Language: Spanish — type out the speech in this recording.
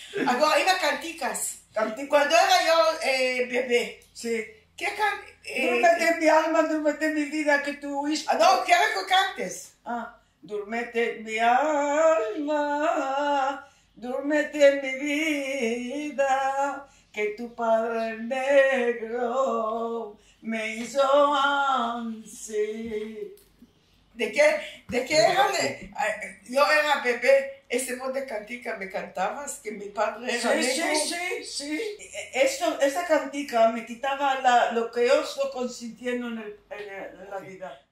Agora, ainda canticas. Cantico. Quando era eu bebê, Sí. que can... Dúrmete en mi alma, dúrmete en mi vida, que tu hijo. Não, quero que cantes. Dúrmete en mi alma, dúrmete en mi vida, que tu padre negro me hizo así. De que era, eu era bebê, esse monte de cantica me cantabas, que mi padre era negro. Sí. Esa cantica me quitaba lo que yo estoy consintiendo en la vida.